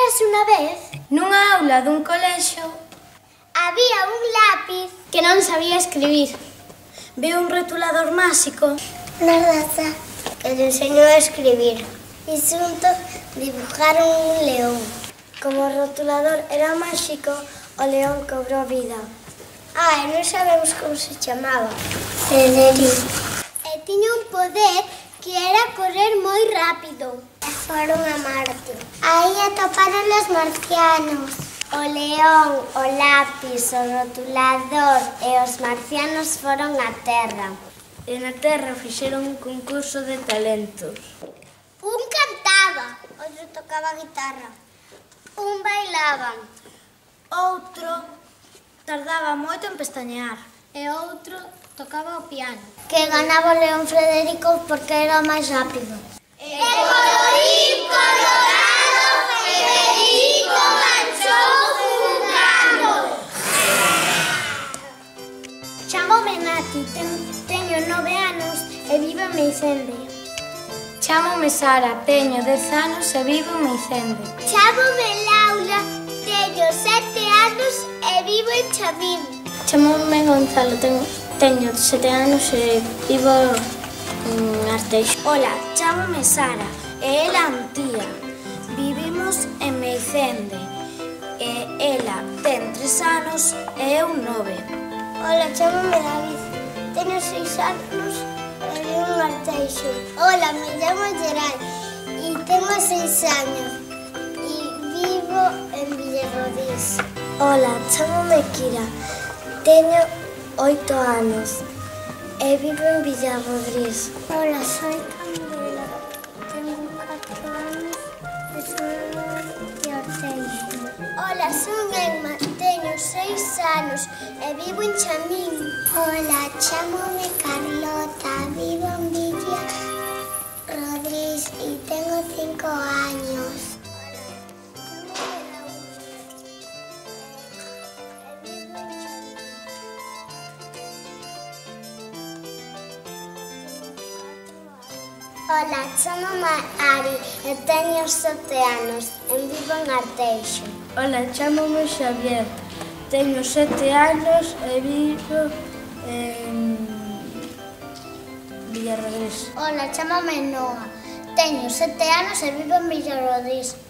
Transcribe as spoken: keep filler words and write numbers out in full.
Érase unha vez, nunha aula dun colexio, había un lápiz que non sabía escribir. viu un rotulador máxico Na raza que le enseñou a escribir. E xuntos dibujaron un león. Como o rotulador era máxico, o león cobrou vida. Ah, e non sabemos como se chamaba. Federico. E tiña un poder que era correr moi rápido. E foron a Marte. Aí atoparon os marcianos. O león, o lápiz, o rotulador e os marcianos foron á Terra. e na Terra fixeron un concurso de talentos. Un cantaba, outro tocaba a guitarra. Un bailaba. Outro tardaba moito en pestañear. E outro tocaba o piano. Que ganaba o león Federico porque era o máis rápido. E colorín colorado, Federico manchou un gano. Chámome Nati, ten, teño nove anos e vivo en Meicende. Chámome Sara, teño dez anos e vivo en Meicende. Chámome Laura, teño sete anos e vivo en Chavín. Chámome Gonzalo, teño, teño sete anos e vivo en Arteixo. Ola, chámome Sara e ela Antía. Vivimos en Meicende e ela ten tres anos e eu nove. Ola, chámome David. Teño seis anos e vivo en Arteixo. Ola, me llamo Geral e tengo seis anos e vivo en Villarrodís. Ola, chámome Kira. Teño oito anos e vivo en Villarrodís. Ola, soy Candela. Tengo catro anos e son de Arteixo. Ola, son Emma. Teño seis anos e vivo en Chamín. Ola, chámome Carlota. Vivo en Villarrodís e tengo cinco años. Ola, chámome Ari e teño sete anos e vivo en Arteixo. Ola, chámome Xavier, teño sete anos e vivo en Villarrodís. Ola, chámame Noa. Teño sete anos e vivo en Villarrodís.